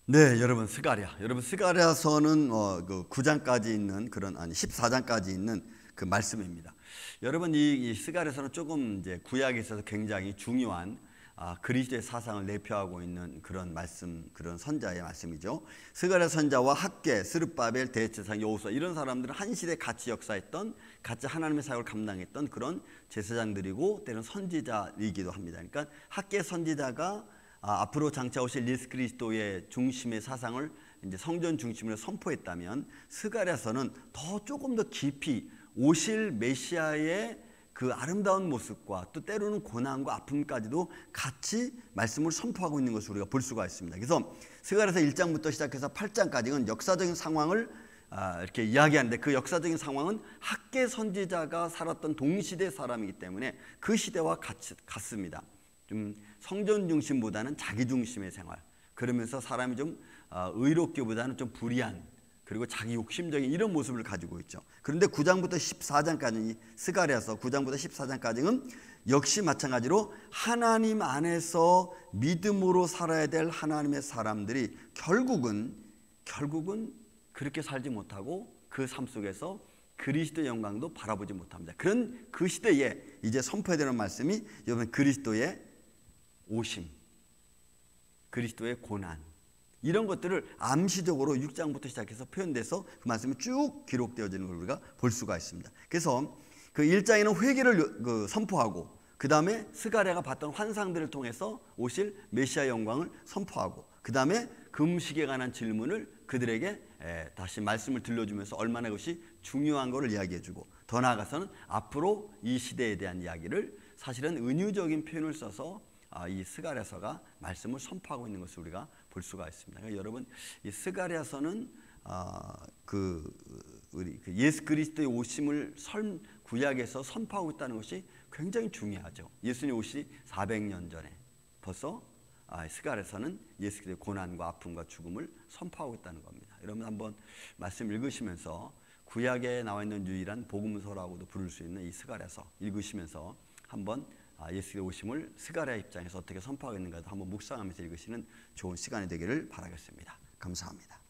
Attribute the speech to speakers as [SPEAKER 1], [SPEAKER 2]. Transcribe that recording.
[SPEAKER 1] 네, 여러분 스가랴서는 그 9장까지 있는 그런 14장까지 있는 그 말씀입니다. 여러분 이 스가랴서는 조금 이제 구약에 있어서 굉장히 중요한 그리스도의 사상을 내표하고 있는 그런 말씀, 그런 선자의 말씀이죠. 스가랴 선자와 학개, 스룹바벨, 대제사장 여호수아 이런 사람들은 한 시대 같이 역사했던, 같이 하나님의 사역을 감당했던 그런 제사장들이고 때로는 선지자이기도 합니다. 그러니까 학개 선지자가 앞으로 장차 오실 예수 그리스도의 중심의 사상을 이제 성전 중심으로 선포했다면, 스가랴서는 조금 더 깊이 오실 메시아의 그 아름다운 모습과 또 때로는 고난과 아픔까지도 같이 말씀을 선포하고 있는 것을 우리가 볼 수가 있습니다. 그래서 스가랴서 1장부터 시작해서 8장까지는 역사적인 상황을 이렇게 이야기하는데, 그 역사적인 상황은 학개 선지자가 살았던 동시대 사람이기 때문에 그 시대와 같습니다. 좀 성전 중심보다는 자기 중심의 생활, 그러면서 사람이 좀 의롭기보다는 좀 불의한, 그리고 자기 욕심적인 이런 모습을 가지고 있죠. 그런데 9장부터 14장까지 스가랴서 9장부터 14장까지는 역시 마찬가지로 하나님 안에서 믿음으로 살아야 될 하나님의 사람들이 결국은 그렇게 살지 못하고 그 삶 속에서 그리스도의 영광도 바라보지 못합니다. 그런 그 시대에 이제 선포해야 되는 말씀이 여러분 그리스도의 오심, 그리스도의 고난, 이런 것들을 암시적으로 6장부터 시작해서 표현돼서 그 말씀이 쭉 기록되어지는 걸 우리가 볼 수가 있습니다. 그래서 그 1장에는 회개를 선포하고, 그 다음에 스가랴가 봤던 환상들을 통해서 오실 메시아 영광을 선포하고, 그 다음에 금식에 관한 질문을 그들에게 다시 말씀을 들려주면서 얼마나 그것이 중요한 것을 이야기해주고, 더 나아가서는 앞으로 이 시대에 대한 이야기를 사실은 은유적인 표현을 써서 이 스가랴서가 말씀을 선포하고 있는 것을 우리가 볼 수가 있습니다. 그러니까 여러분, 이 스가랴서는 우리 예수 그리스도의 오심을 구약에서 선포하고 있다는 것이 굉장히 중요하죠. 예수님 오시 400년 전에 벌써 스가랴서는 예수 그리스도의 고난과 아픔과 죽음을 선포하고 있다는 겁니다. 여러분 한번 말씀 읽으시면서 구약에 나와 있는 유일한 복음서라고도 부를 수 있는 이 스가랴서 읽으시면서 한번 예수의 오심을 스가랴 입장에서 어떻게 선포하겠는가 한번 묵상하면서 읽으시는 좋은 시간이 되기를 바라겠습니다. 감사합니다.